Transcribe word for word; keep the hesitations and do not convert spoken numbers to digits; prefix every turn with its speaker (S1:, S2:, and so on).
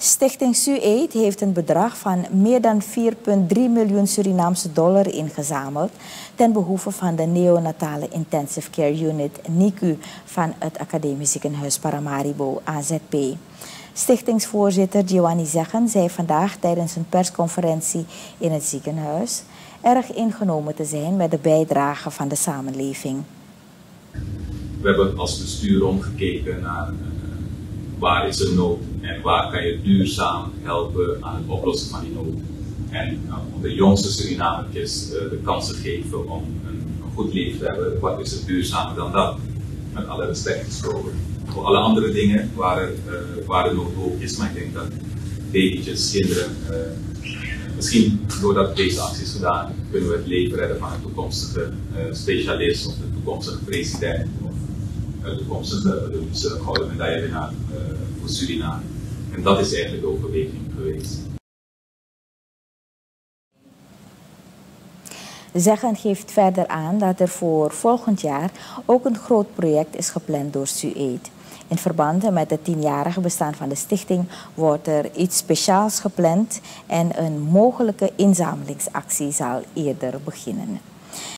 S1: Stichting SUAID heeft een bedrag van meer dan vier komma drie miljoen Surinaamse dollar ingezameld ten behoeve van de neonatale intensive care unit N I C U van het Academisch Ziekenhuis Paramaribo A Z P. Stichtingsvoorzitter Giovanni Zeggen zei vandaag tijdens een persconferentie in het ziekenhuis erg ingenomen te zijn met de bijdrage van de samenleving.
S2: We hebben als bestuur omgekeken naar uh, waar is er nood en waar kan je duurzaam helpen aan het oplossen van die nood. En uh, om de jongste Surinamertjes uh, de kansen geven om een, een goed leven te hebben, wat is er duurzamer dan dat? Met alle respect gesproken. Voor alle andere dingen waar, er, uh, waar de nood hoog is, maar ik denk dat babytjes, kinderen, uh, misschien doordat deze actie is gedaan, kunnen we het leven redden van een toekomstige uh, specialist of de toekomstige president of de toekomstige Olympische gouden medaillewinnaar uh, voor Suriname. En dat is eigenlijk de overweging geweest.
S1: Zeggen geeft verder aan dat er voor volgend jaar ook een groot project is gepland door SUAID. In verband met het tienjarige bestaan van de stichting wordt er iets speciaals gepland en een mogelijke inzamelingsactie zal eerder beginnen.